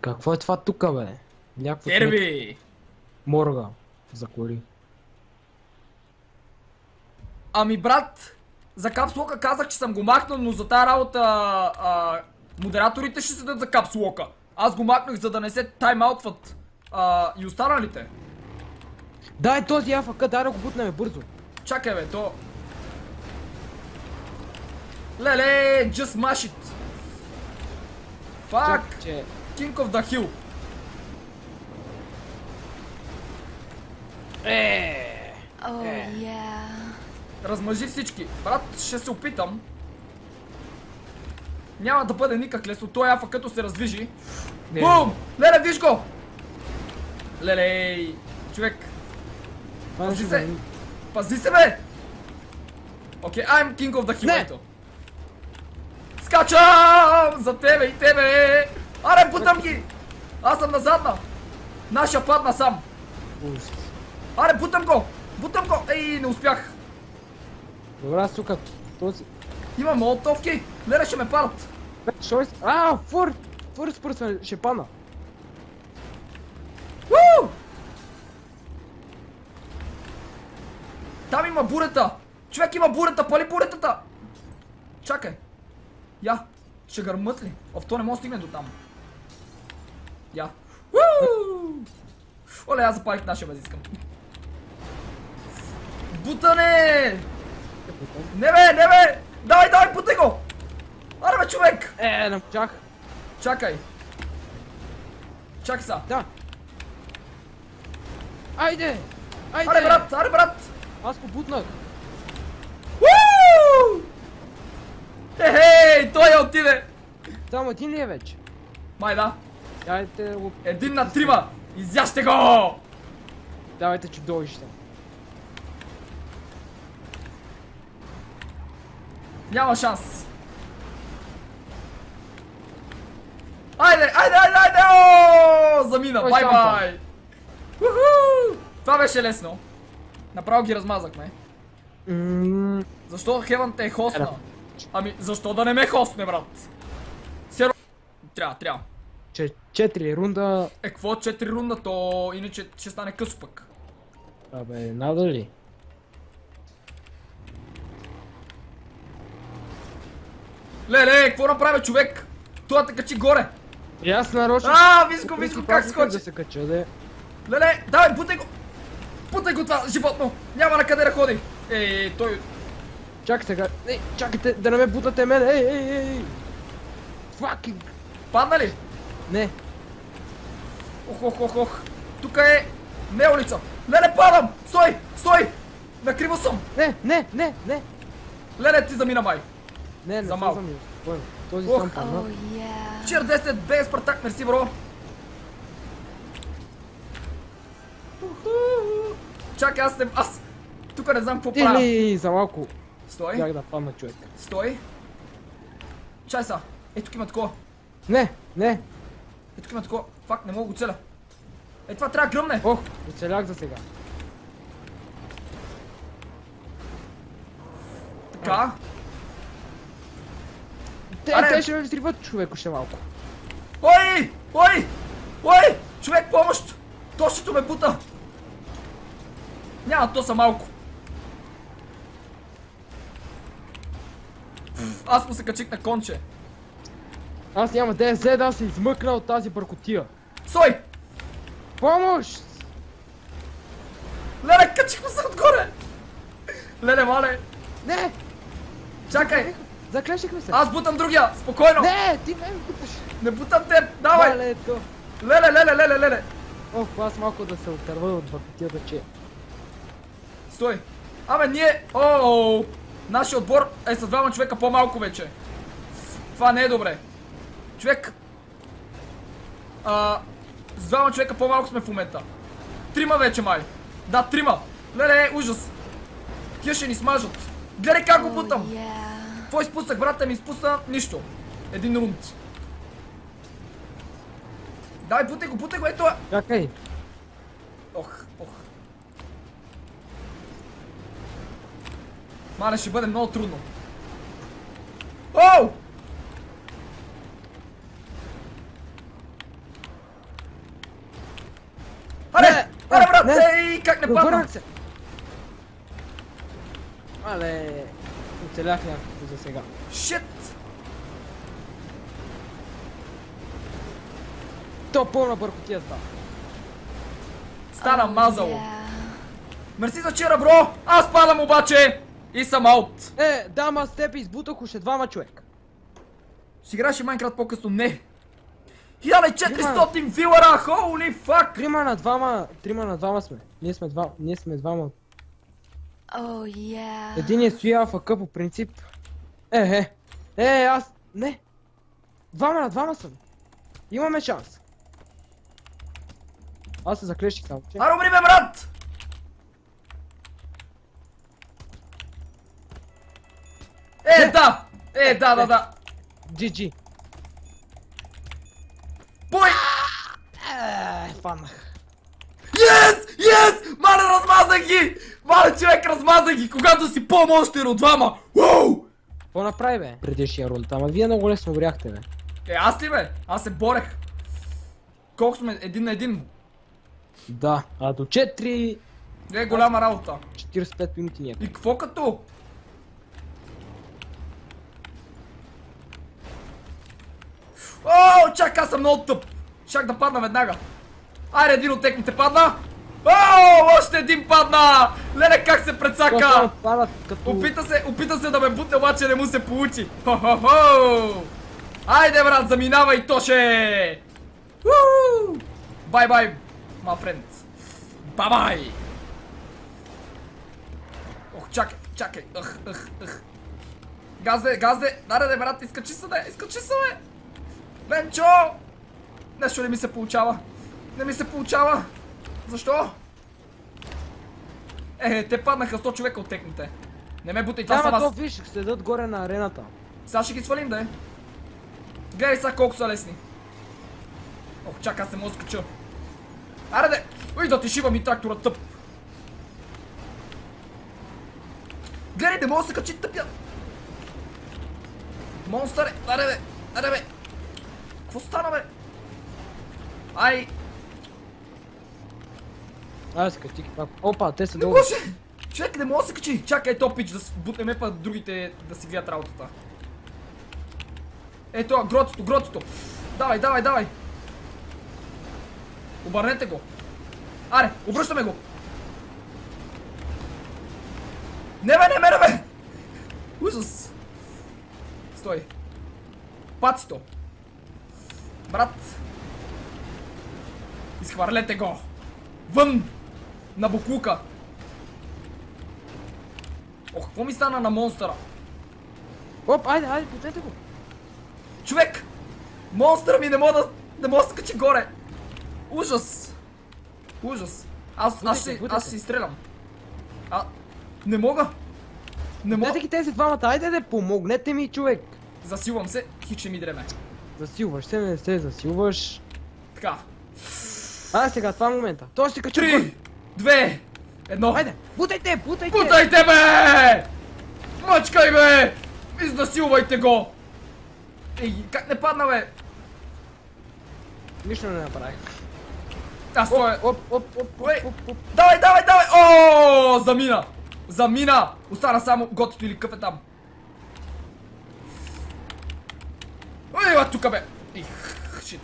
Какво е това тука, бе? Някакво Терби! морга за коли. Ами брат, за капслока казах, че съм го махнал, но за тази работа модераторите ще седат за капслока. Аз го махнах, за да не се тайм-аутват и останалите. Дай този АФК, дай да го бутнем бързо. Чакай бе, то... Леле, just mash it. Fuck. Че... King of the hill. Размъжи всички. Брат, ще се опитам. Няма да бъде никак лесно. Той афа като се раздвижи. Бум! Леле, виж го! Лелей! Човек! Пази се! Пази се, бе! Окей, I'm king of the hill, ето. Скачам! За тебе и тебе! Аре, бутам ги! Аз съм назадна! Наша падна сам! Аре, бутам го! Бутам го! Ей, не успях! Добре, аз тук този... Има молотовки! Леле, ще ме падат! Фур спърсва, ще падна. Уу! Там има бурета! Човек, има бурета! Пали буретата! Чакай! Я! Ще гърмът ли? Оф, то не може да стигне до там. Я! Уу! Оле, аз запалих нашия базискам. Бутане! Не бе, не бе! Давай, давай, бутай го! Аре бе, човек! Не можах. Чакай! Чакай са! Да! Айде! Айде! Аре брат, аре брат! Аз го бутнах. Уу! Хей, той отиде! Само един ли е вече? Май да. Дайте го... 1 на 3! Изяжте го! Давайте чудовища. Няма шанс. Айде, айде, айде, айде! О, замина, Ой, бай шампан. бай! Уху! Това беше лесно. Направо ги размазахме. Защо Хевън те е хостна? Ами, защо да не ме хостне, брат? Трябва. 4 рунда... Какво 4 рунда, то иначе ще стане късо пък. Абе, надали? Леле, какво направи човек? Това те качи горе. И аз нарочно... Виж го как скочи. Да се кача, да. Леле, давай, бутай го! Бутай го това животно! Няма на къде да ходи! Ей, той... Чакай сега, чакайте да не ме бутате мен, ей! Fucking... Падна ли? Не. Ох. Тук е... Не улица! Леле, падам! Стой! Накриво съм! Не! Леле, ти замина май! Не За съм малко. замил. Този Ох. сам падна. Чир 10, без Спартак, мерси, бро! Чакай, аз... Тук не знам какво правя. Или за малко. Стой. Бях да падна човек. Стой. Чай са. Тук има такова. Не! Тук има такова. Фак, не мога го целя. Това трябва да гръмне. Ох, оцелях за сега. Така. Те ще ме взриват човек още малко. Ой! Човек, помощ! Тошето ме бута! Няма, то са малко. Аз му се качих на конче. Аз няма ДСЗ да се измъкна от тази бъркотия. Стой! Помощ! Леле, качих му се отгоре! Леле, мале! Не! Чакай! Заклешихме се! Аз бутам другия! Спокойно! Не! Ти ме буташ! Не бутам теб! Давай! Малето! Леле! Ох, аз малко да се отърва от бъркотията, че... Стой! Абе, ние... Ооо! Нашия отбор е с двама човека по-малко вече. Това не е добре. Човек... С двама човека по-малко сме в момента. 3 вече май. Да, 3. Леле, ужас. Тия ще ни смажат. Гледай как го бутам. Какво изпуснах? Брата ми изпусна нищо. 1 рунд. Давай, бутай го, ето. Чакай. Ох. Мале, ще бъде много трудно. Оу! Ай, как не падна? Върнах се! Але... Оцелях някакво за сега. Шит! То пълна бъркотия става. Стана мазало. Мерси за вчера, бро! Аз падам обаче! И съм аут. Дама, аз с теб избутах още 2 човек. Ще играеш и Майнкрафт по-късно? Не. 1400 вилара! Holy fuck! 3 на 2 сме. Ние сме двама. Единият стои АФК по принцип. Аз... Не! 2 на 2 съм. Имаме шанс. Аз се заклещих само. Аро, умри, бе, брат! Да! GG. Бой! Фанах. Yes! Мале, размазах ги! Мале, човек, размазах ги, когато си по-мощен от двама! Уоу! Какво направи, бе? Предишния рунд, ама вие много лесно горяхте, бе. Аз ли, бе? Аз се борех. Колко сме? 1 на 1? Да, а до 4... Не, голяма работа. 45 минути някак. И какво като? Ооо, чак, аз съм много тъп. Чак да падна веднага. Айде, един от техните падна. Ооо, още един падна. Леле, как се прецака. Опита се да ме бутне, обаче не му се получи. Хо-хо-хо. Айде, брат, заминавай, Тоше. Бай-бай, my friend. Бай-бай. Ох, чакай. Газде. Даре, брат, изкачи се, бе. Бенчо! Нещо не ми се получава. Защо? Те паднаха 100 човека от техните. Не ме бутай, това са вас. Виж, седат горе на арената. Сега ще ги свалим, да е. Гледай сега колко са лесни. Ох, чакай, аз не мога да скача. Аре, де! Ой, да ти шива ми трактора, тъп. Гледай, не мога да се качи, тъпя. Монстър, аре, бе. Какво стана, бе? Ай! Аз качи пак. Опа, те са Не долу. може! Човек не може да се качи! Чакай, то пич да бутнеме па другите да си гледат работата. Ето, гротото! Давай! Обърнете го! Аре, обръщаме го! Не бе! Ужас! Стой! Пацито! Брат! Изхвърлете го! Вън! На буклука! Ох, какво ми стана на монстъра? Оп, айде, потете го! Човек! Монстъра ми не мога да се качи горе! Ужас! Аз ще си изстрелям. Не мога! Дайте ги тези двамата, айде да помогнете ми, човек! Засилвам се, хич не ми дреме. Засилваш се, не се засилваш. Така. Айде сега, това е момента. Той ще се качи. 3, 2, 1. Айде, бутайте! Бутайте, бе! Мъчкай, бе! Изнасилвайте го! Ей, как не падна, бе? Нищо не направих. Аз това е... Оп. Давай! О, замина! Остана само готито или къв е там. Ой, ела тука, бе! Шит.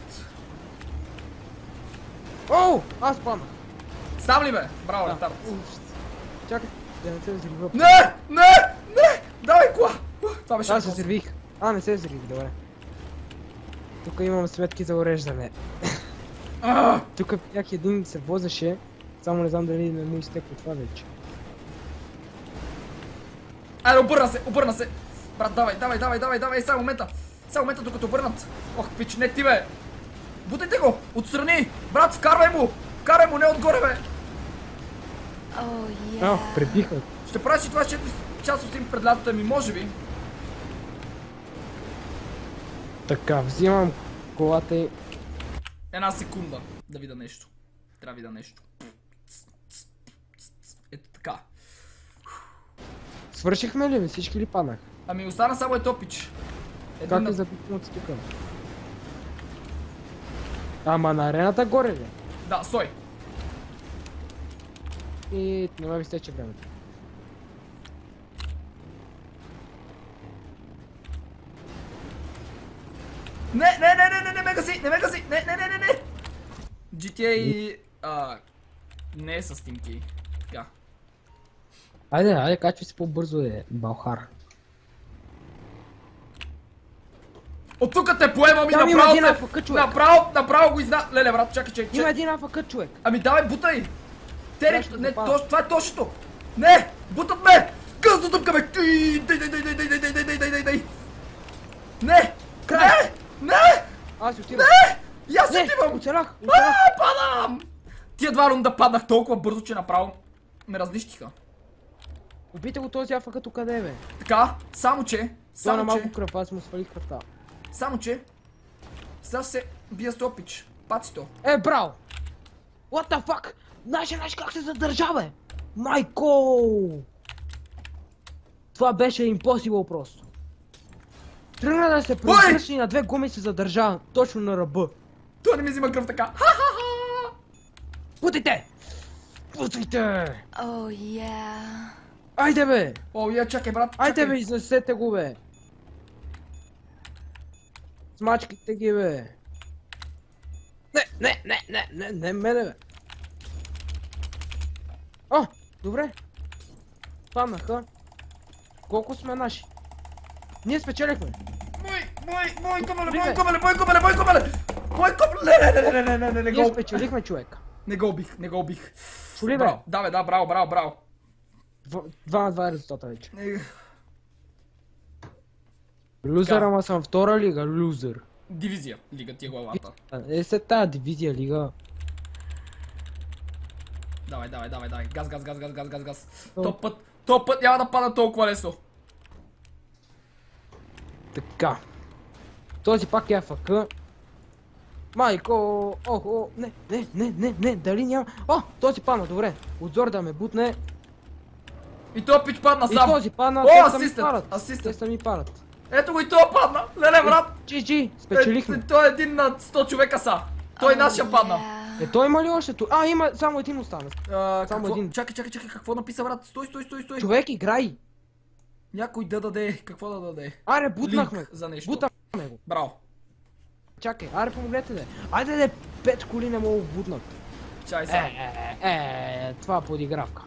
Оу, аз паднах. Сам ли, бе? Браво, ретард. Чакай, да не се взривя. Не! Давай кола! Това беше Аз се взривих. Не се взривих, добре. Тук имам сметки за уреждане. Тук бях един се возеше, само не знам дали не му изтекло това вече. Айде, обърна се! Брат, давай, сега момента, докато обърнат. Ох, пич, не ти, бе! Бутайте го! Отстрани! Брат, вкарвай му, не отгоре, бе! Пребиха. Ще правиш и това 4 часа стрим пред лятото ми, може би. Така, взимам колата и... Една секунда да видя нещо. Трябва да видя нещо. Ето така. Свършихме ли, всички ли паднах? Ами остана само ето пич. Как е запитано от тук? Ама на арената горе ли? Да, стой. И не ме изтече времето. Не ме гаси, не ме гаси, не. GTA не е с Steam Key. Така. Айде, качвай се по-бързо Балхар. От тук те поемам и Там има един АФК човек. Направо го изна... Леле брат, чакай. Има един АФК човек. Ами давай, бутай! Сега ще Не, запаля. това е точното! Не! Бутат ме! Късно дъпка ме! Дай! Не! Край! Не! Аз отивам. Не! И аз Не, отивам! оцелях. Падам! Тия два рунда паднах толкова бързо, че направо ме разнищиха. Убийте го този АФК тук къде е, бе? Така, само че... Той на малко кръв, аз му свалих кръвта. Само че... Сега се бия с този пич. Пацито. Браво! What the fuck? Знаеш как се задържа, бе? Майко! Това беше impossible просто. Тръгна да се превръщи на две гуми и се задържа точно на ръба. Той не ми взима кръв така. Путайте! Путайте! Oh yeah. Айде, бе! О, я чакай, брат. Айде, бе, изнесете го, бе! Смачкайте ги, бе! Не, мене, бе! О, добре! Паднаха. Колко сме наши? Ние спечелихме! Бой, кобеле! Не Ние го... спечелихме, човек! Не го убих. Чули, бе? Да, бе, да, браво. 2 на 2 е резултата вече. Лузър, ама съм втора лига, лузър. Дивизия, лига ти е главата. След тази дивизия лига. Давай. Газ. Топ път няма да пада толкова лесно. Така. Този пак е АФК. Майко, охо, не, дали няма... О, този падна, добре. Отзор да ме бутне. И този пич падна И сам. този падна, О, те са ми асистент, парат. асистент. Те са ми парат. Ето го и този падна. Леле, брат. GG, спечелихме. Той е един на 100 човека са. Той нашия падна. Той има ли още тут? Има само един остана. Само един. Чакай, какво написа, брат? Стой. Човек, играй. Някой да даде, какво да даде? Аре, бутнахме. Линк за нещо. Бутнахме го. Браво. Чакай, аре, помогнете де. Айде де, 5 коли не мога да бутнат. Чай сега. Това е подигравка.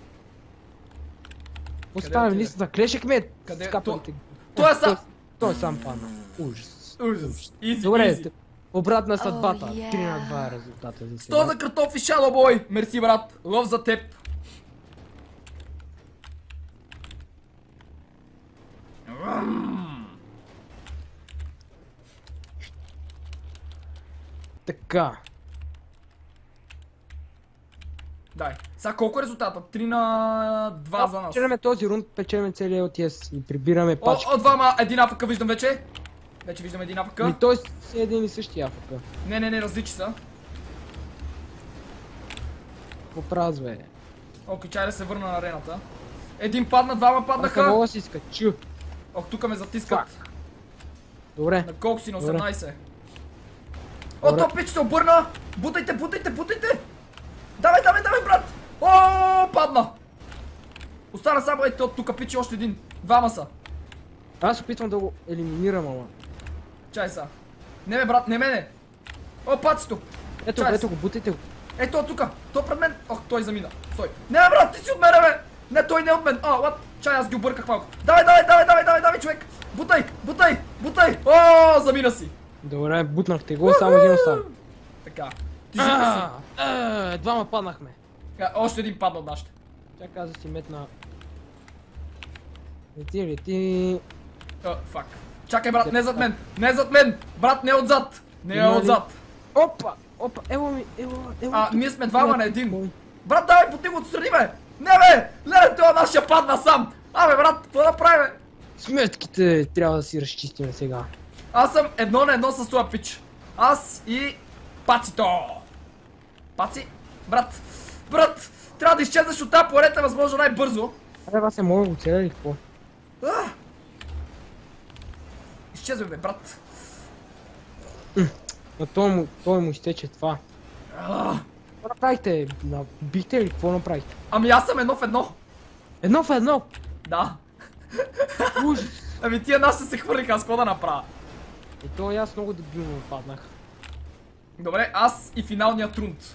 Поставям листата, клешек ме Къде? скапалите. Той е сам. Той сам падна. Ужас. Изи. Добре, обратна съдбата. yeah. 3 на 2 е резултата за 100 сега. за картоф и Shadow Boy. Мерси, брат. Лъв за теб. Така. Дай. Сега колко е резултата? 3 на 2 за нас. Печелиме този рунд, печелиме целия LTS и прибираме пачки. О, двама, един АФК виждам вече. Вече виждам един АФК. И той си е един и същия АФК. Не, различни са. Попразве. Окей, чай да се върна на арената. Един падна, двама Аха, паднаха. мога да си скачу. Ох, тук ме затискат. Добре. На колко си? На Добре. 18. О, Добре. то пич се обърна! Бутайте! Давай, брат! О, падна! Остана само ето тук пичи още един. Двама са. Аз опитвам да го елиминирам, ама. Чай са. Не бе, брат, не мене. О, пацито! Ето Чай го, се. ето го, бутайте го. Ето тука. То пред мен. Ох, той замина. Стой. Не бе, брат, ти си от мене, бе! Не, той не е от мен. What? Чай, аз ги обърках малко. Давай, човек! Бутай! О, замина си. Добре, бутнахте го, само един остана. Така. Ти жив ли си? Двама паднахме. Още един падна от нашите. Чакай аз да си метна. Лети. О, фак. Чакай, брат, не зад мен! Брат, не отзад! Не Има ли? отзад! Опа! Ево ми. Ние сме двама на един. Брат, давай, потни го отстрани, бе! Не, бе! Леле, това нашия падна сам! Абе, брат, какво да правим, бе? Сметките трябва да си разчистим сега. Аз съм 1 на 1 с този пич. Аз и Пацито! Паци? Брат! Трябва да изчезнеш от тази планета възможно най-бързо. Абе, аз се мога да го целя или какво? Изчезвай, бе, брат. На той му изтече това. правите? Бихте ли? Какво направихте? Ами аз съм едно в едно. Едно в едно! Да. Ужас! Ами тия нашите се хвърлиха, аз какво да направя? И то и аз много дебилно паднах. Добре, аз и финалният рунд.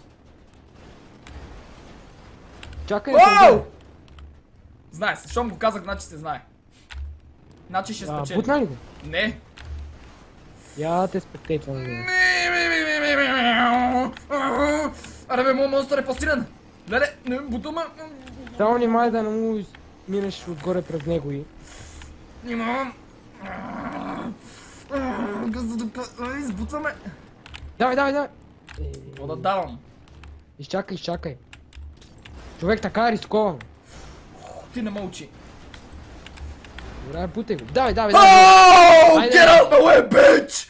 Чакай, Оу! Знае се, щом го казах, значи се знае. Значи ще спечели. бутна ли го? Не. Я те спектейтвам. Аре бе, моят монстър е по-силен. Леле, не бутаме. Само внимай да не му минеш отгоре през него и... Внимавам. Избутваме. Давай! Какво да давам? Изчакай. Човек така е рискован. Ти не мълчи. Добре, бутай го. Давай! Oh, Айде. get out my way, bitch!